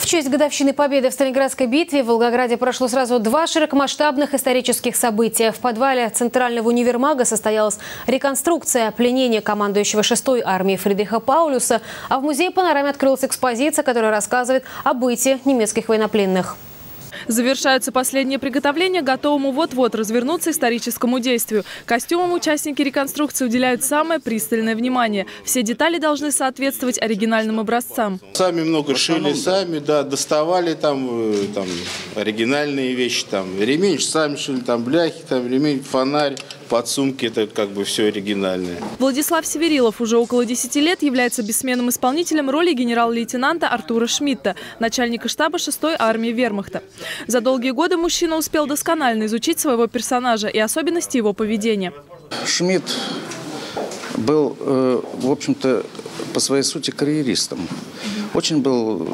В честь годовщины победы в Сталинградской битве в Волгограде прошло сразу два широкомасштабных исторических события. В подвале Центрального универмага состоялась реконструкция пленения командующего 6-й армией Фридриха Паулюса, а в музее «Панораме» открылась экспозиция, которая рассказывает о быте немецких военнопленных. Завершаются последние приготовления к готовому вот-вот развернуться историческому действию. Костюмам участники реконструкции уделяют самое пристальное внимание. Все детали должны соответствовать оригинальным образцам. Сами много шили, сами, да, доставали там оригинальные вещи, там ремень сами шили, там бляхи, там ремень, фонарь, подсумки, это как бы все оригинальное. Владислав Северилов уже около 10 лет является бессменным исполнителем роли генерал-лейтенанта Артура Шмидта, начальника штаба 6-й армии Вермахта. За долгие годы мужчина успел досконально изучить своего персонажа и особенности его поведения. Шмидт был, в общем-то, по своей сути карьеристом. Очень был,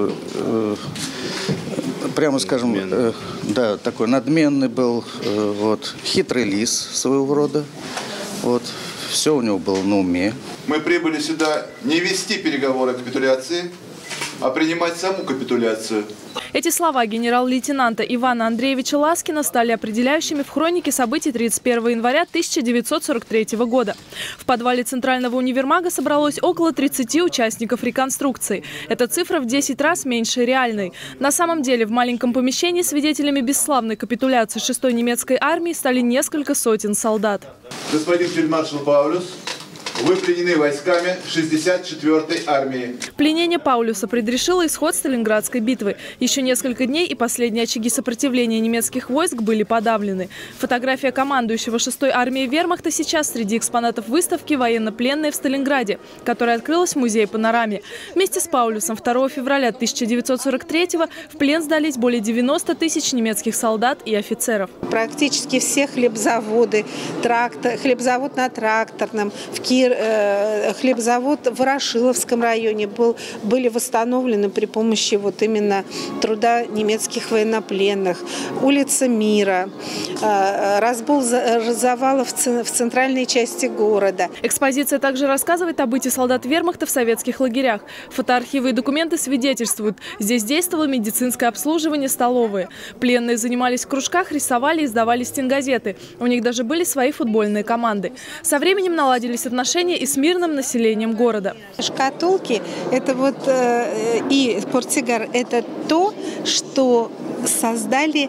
прямо скажем, да, такой надменный был, вот, хитрый лис своего рода. Вот, все у него было на уме. Мы прибыли сюда не вести переговоры о капитуляции, а принимать саму капитуляцию. Эти слова генерал-лейтенанта Ивана Андреевича Ласкина стали определяющими в хронике событий 31 января 1943 года. В подвале Центрального универмага собралось около 30 участников реконструкции. Эта цифра в 10 раз меньше реальной. На самом деле в маленьком помещении свидетелями бесславной капитуляции 6-й немецкой армии стали несколько сотен солдат. Господин фельдмаршал Паулюс, вы пленены войсками 64-й армии. Пленение Паулюса предрешило исход Сталинградской битвы. Еще несколько дней и последние очаги сопротивления немецких войск были подавлены. Фотография командующего 6-й армией Вермахта сейчас среди экспонатов выставки «Военнопленные в Сталинграде», которая открылась в музее «Панораме». Вместе с Паулюсом 2 февраля 1943-го в плен сдались более 90 тысяч немецких солдат и офицеров. Практически все хлебзаводы, хлебзавод на Тракторном, в хлебзавод в Ворошиловском районе были восстановлены при помощи вот именно труда немецких военнопленных. Улица Мира, разбол завалов в центральной части города. Экспозиция также рассказывает о быте солдат Вермахта в советских лагерях. Фотоархивы и документы свидетельствуют. Здесь действовало медицинское обслуживание, столовые. Пленные занимались в кружках, рисовали и издавали стенгазеты. У них даже были свои футбольные команды. Со временем наладились отношения и с мирным населением города. Шкатулки это вот и портсигар это то, что создали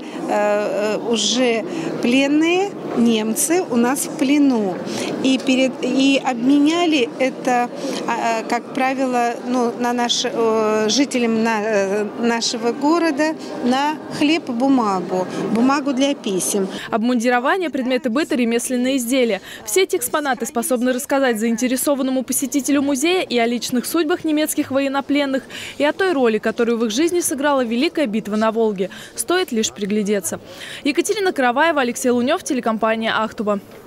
уже пленные немцы у нас в плену. И обменяли это, как правило, жителям нашего города на хлеб и бумагу. Бумагу для писем. Обмундирование, предметы быта, ремесленные изделия. Все эти экспонаты способны рассказать заинтересованному посетителю музея и о личных судьбах немецких военнопленных, и о той роли, которую в их жизни сыграла Великая битва на Волге. Стоит лишь приглядеться. Екатерина Караваева, Алексей Лунев, телекомпания «Ахтуба».